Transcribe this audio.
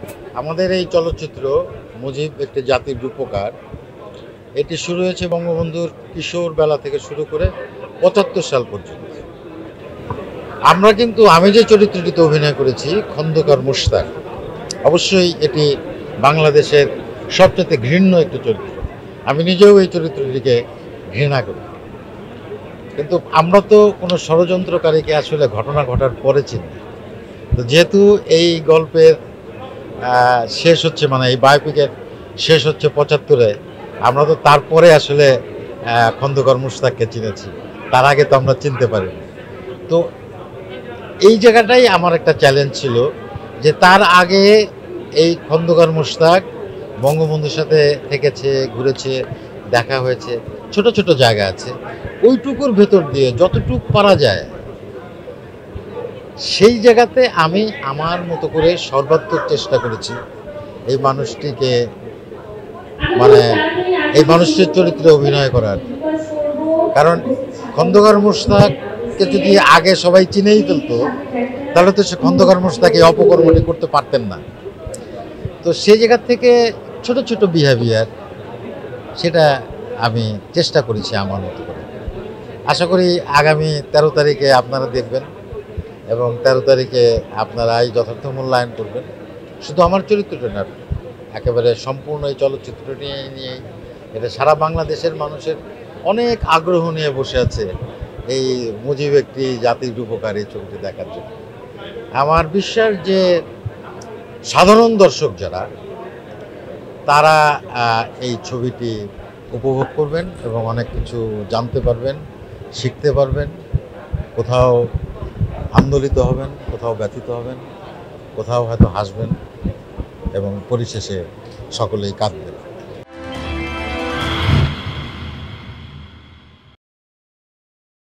আমাদের এই চলচ্চিত্র মুজিব একটি জাতির রূপকার, এটি শুরু হয়েছে বঙ্গবন্ধুর কিশোর বেলা থেকে শুরু করে ৭৫ সাল পর্যন্ত। আমি যে চরিত্রটিতে অভিনয় করেছি খন্দকার মুশতাক, অবশ্যই এটি বাংলাদেশের সবচেয়ে ঘৃণ্য একটি চরিত্র। আমি নিজেও এই চরিত্রটিকে ঘৃণা করি, কিন্তু আমরা তো কোনো ষড়যন্ত্রকারীকে আসলে ঘটনা ঘটার পরে চিনি। তো যেহেতু এই গল্পের শেষ হচ্ছে, মানে এই বায়োপিকের শেষ হচ্ছে ৭৫-এ, আমরা তো তারপরে আসলে খন্দকার মুশতাককে চিনেছি, তার আগে তো আমরা চিনতে পারিনি। তো এই জায়গাটাই আমার একটা চ্যালেঞ্জ ছিল, যে তার আগে এই খন্দকার মুশতাক বঙ্গবন্ধুর সাথে থেকেছে, ঘুরেছে, দেখা হয়েছে, ছোট ছোট জায়গা আছে, ওইটুকুর ভেতর দিয়ে যতটুক পারা যায় সেই জায়গাতে আমি আমার মতো করে সর্বাত্মক চেষ্টা করেছি এই মানুষটিকে, মানে এই মানুষটির চরিত্রে অভিনয় করার। কারণ খন্দকার মুশতাককে যদি আগে সবাই চিনেই ফেলতো, তাহলে তো সে খন্দকার মুশতাক এই অপকর্মটি করতে পারতেন না। তো সেই জায়গা থেকে ছোট ছোট বিহেভিয়ার, সেটা আমি চেষ্টা করেছি আমার মতো করে। আশা করি আগামী ১৩ তারিখে আপনারা দেখবেন এবং ১৩ তারিখে আপনারাই যথার্থ মূল্যায়ন করবেন। শুধু আমার চরিত্রটা না, একেবারে সম্পূর্ণ এই চলচ্চিত্রটি নিয়েই এটা সারা বাংলাদেশের মানুষের অনেক আগ্রহ নিয়ে বসে আছে এই মুজিব একটি জাতির রূপকার এই ছবিটি দেখার জন্য। আমার বিশ্বাস যে সাধারণ দর্শক যারা, তারা এই ছবিটি উপভোগ করবেন এবং অনেক কিছু জানতে পারবেন, শিখতে পারবেন, কোথাও আন্দোলিত হবেন, কোথাও ব্যথিত হবেন, কোথাও হয়তো হাসবেন এবং পরিশেষে সকলেই কাঁদবেন।